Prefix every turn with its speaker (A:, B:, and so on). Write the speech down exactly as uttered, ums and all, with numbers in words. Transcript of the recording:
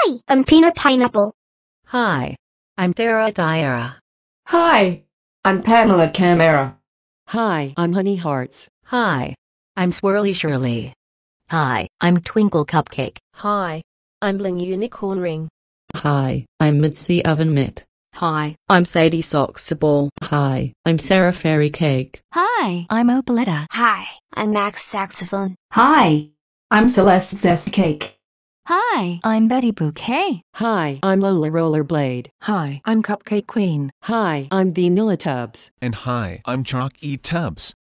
A: Hi, I'm Peanut Pineapple.
B: Hi, I'm Dara Diara.
C: Hi, I'm Pamela Camara.
D: Hi, I'm Honey Hearts.
B: Hi, I'm Swirly Shirley.
E: Hi, I'm Twinkle Cupcake.
F: Hi, I'm Bling Unicorn Ring.
G: Hi, I'm Mitzi Oven Mitt.
H: Hi, I'm Sadie Socks Ball.
G: Hi, I'm Sarah Fairy Cake.
I: Hi, I'm Opaletta.
A: Hi, I'm Max Saxophone.
J: Hi, I'm Celeste Zest Cake.
I: Hi, I'm Betty Bouquet.
D: Hi, I'm Lola Rollerblade.
K: Hi, I'm Cupcake Queen.
D: Hi, I'm Vanilla Tubbs.
L: And hi, I'm Chalky Tubbs.